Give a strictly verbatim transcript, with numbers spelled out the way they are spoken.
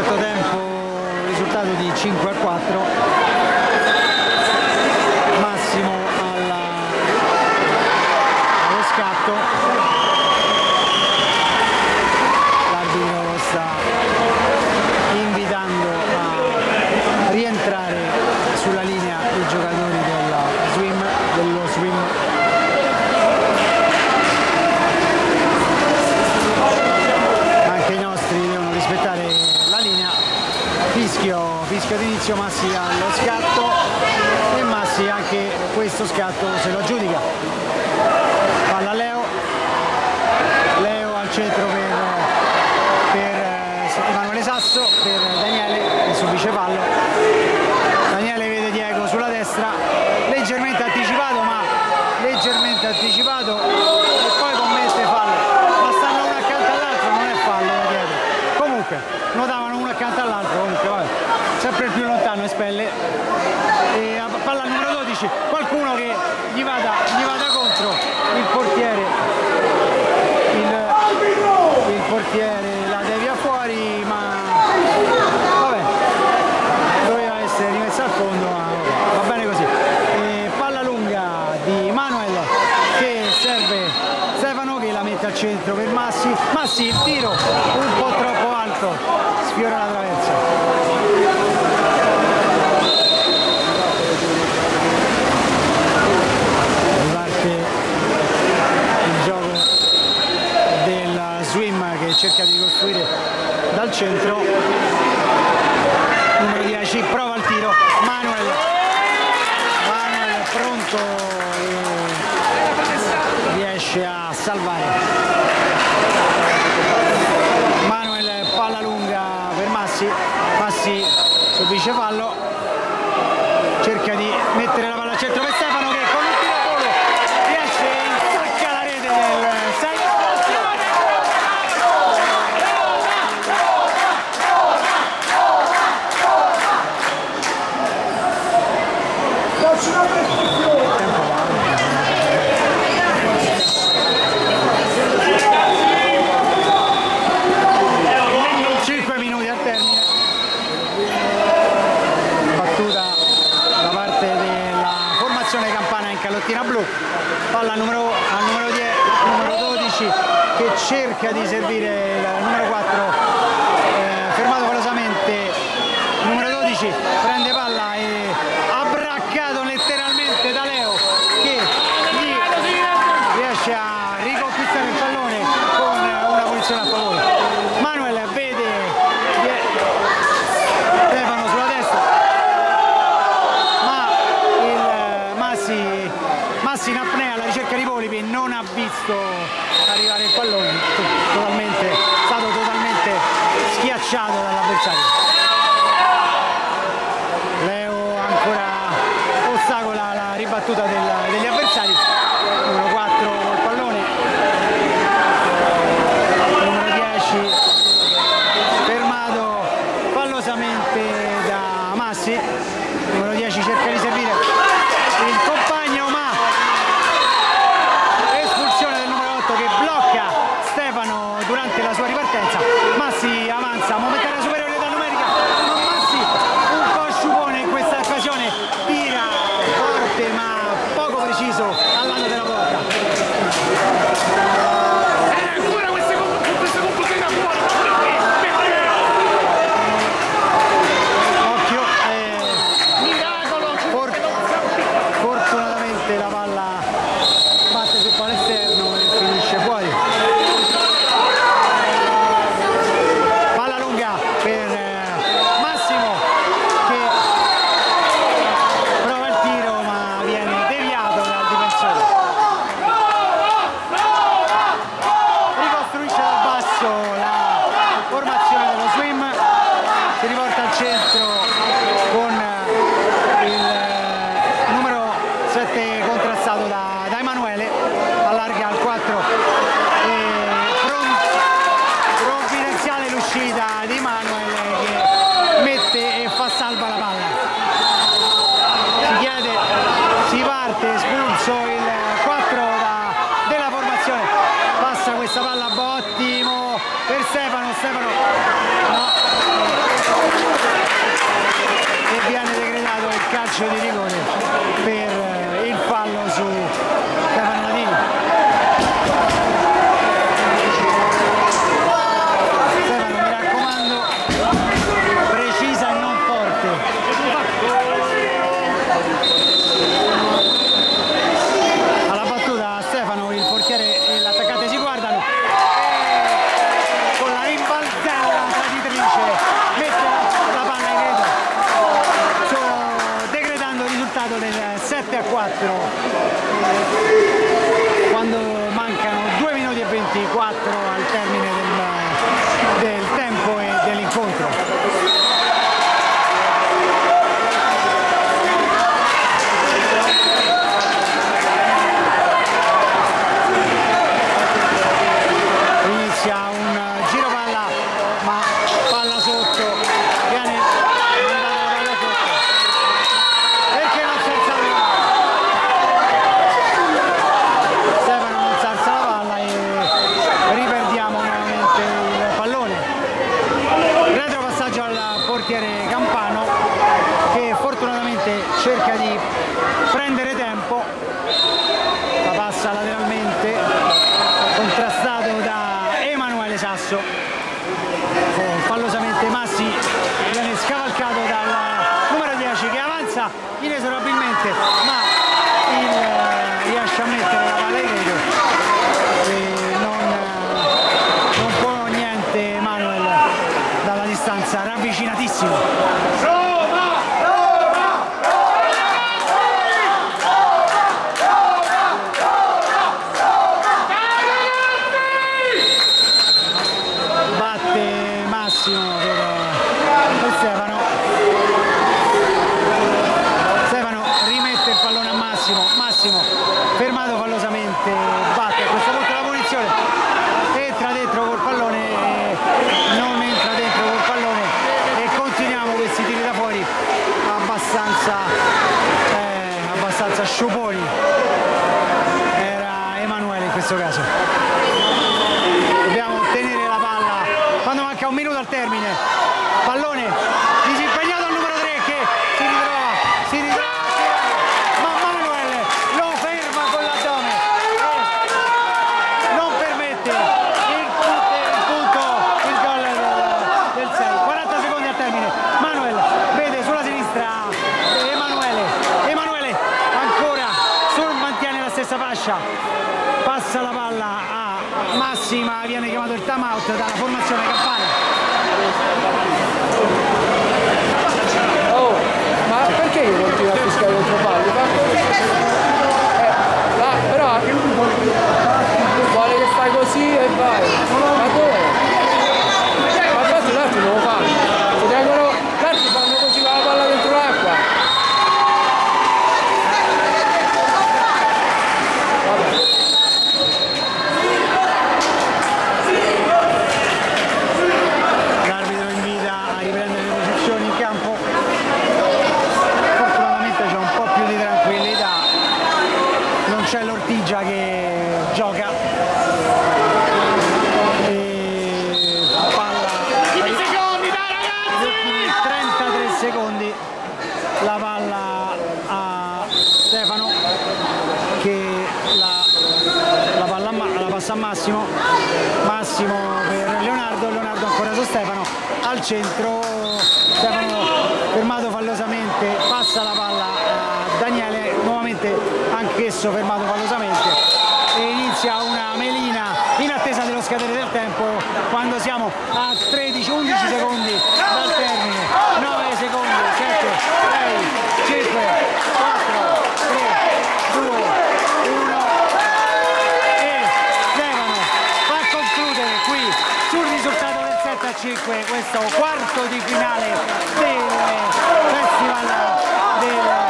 quarto tempo risultato di cinque a quattro, Massimo alla, allo scatto, l'arbitro lo sta invitando a rientrare sulla linea i giocatori della swim, dello swim. Anche i nostri devono rispettare la linea. Fischio, fischio d'inizio, Massi allo scatto e Massi anche questo scatto se lo aggiudica. Palla Leo, Leo al centro per, per Emanuele Sasso, per Daniele che subisce fallo. Daniele vede Diego sulla destra, leggermente anticipato, ma leggermente anticipato e poi commette fallo, ma stanno uno accanto all'altro, non è fallo da dietro. Comunque nuotavano uno accanto all'altro, comunque vabbè, sempre il più lontano espelle. E a palla numero dodici, qualcuno che gli vada, gli vada contro il portiere, il, il portiere la devia fuori, ma vabbè, doveva essere rimessa al fondo, ma va bene così. E palla lunga di Manuel che serve Stefano che la mette al centro per Massi. Massi, il tiro un po' troppo alto, sfiora la traversa. Cerca di costruire dal centro, numero dieci prova il tiro, Manuel Manuel è pronto e riesce a salvare. Manuel, palla lunga per Massi, Massi subisce fallo, cerca di mettere la palla al centro per Stefano che con un tiro a volo riesce e insacca la rete del sei. cinque minuti al termine, battuta da parte della formazione campana in calottina blu, palla numero, al numero dieci, numero dodici che cerca di servire il numero quattro, eh, fermato velosamente, numero dodici prende palla e abbraccato letteralmente da Leo che gli riesce a riconquistare il pallone con una punizione a favore. Manuel vede Stefano sulla destra, ma il Massi, Massi in apnea alla ricerca di polipi non ha visto arrivare il pallone, totalmente, è stato totalmente schiacciato dall'avversario. Leo ancora ostacola la ribattuta del, degli avversari, numero quattro col pallone, numero dieci fermato fallosamente da Massi, numero dieci cerca di servire il compagno ma espulsione del numero otto che blocca Stefano durante la sua ripartenza. Massi avanza, momentanea superiorità numerica, ma Massi un po' sciupone in questa occasione, tira forte ma poco preciso alla calcio di rigore per il fallo su Stefano Ladini. Stefano, mi raccomando, precisa e non forte. Alla battuta Stefano, il portiere e l'attaccante si guardano e con la rimbalzella traditrice mette la palla in rete, decretando il risultato del sette a quattro quando mancano due minuti e ventiquattro al termine del, del tempo e dell'incontro. Campano, che fortunatamente cerca di prendere tempo, la passa lateralmente, contrastato da Emanuele Sasso, fallosamente Massi viene scavalcato dal numero dieci che avanza inesorabilmente, ma il, riesce a mettere la palla in rete e non, non può niente Emanuele dalla distanza ravvicinatissimo. Batte Massimo per Stefano. Stefano rimette il pallone a Massimo. Massimo fermato fallosamente, batte a questo punto la punizione, entra dentro col pallone, non entra dentro col pallone e continuiamo questi tiri da fuori abbastanza eh, abbastanza sciuponi. Era Emanuele in questo caso. Dobbiamo ottenere la palla quando manca un minuto al termine. Pallone disimpegnato al numero tre che si ritrova si ritrova ma Manuel lo ferma con l'addome e non permette il punto, il, punto, il gol del, del sei. quaranta secondi al termine. Manuel vede sulla sinistra Emanuele. Emanuele ancora sul, mantiene la stessa fascia, passa la palla a Massima, viene chiamato il time out dalla formazione Campana. Oh, ma perché io continuo a fischiare contro Paolo? Eh, là, però vuole che fai così e vai. Ma dove? Ma infatti l'altro non lo fanno. Si tengono, l'altro fanno così con la palla dentro l'acqua. C'è l'Ortigia che gioca e palla ultimi secondi, dai ragazzi! Ultimi trentatré secondi, la palla a Stefano che la, la, palla, la passa a Massimo. Massimo per Leonardo, Leonardo ancora su Stefano al centro. Stefano fermato fallosamente, passa la palla a Daniele, nuovamente anch'esso fermato fallosamente e inizia una melina in attesa dello scadere del tempo quando siamo a tredici undici secondi dal termine. Nove secondi, sette, sei, cinque, quattro, tre, due, uno e Stefano fa concludere qui sul risultato del sette a cinque questo quarto di finale del Festival del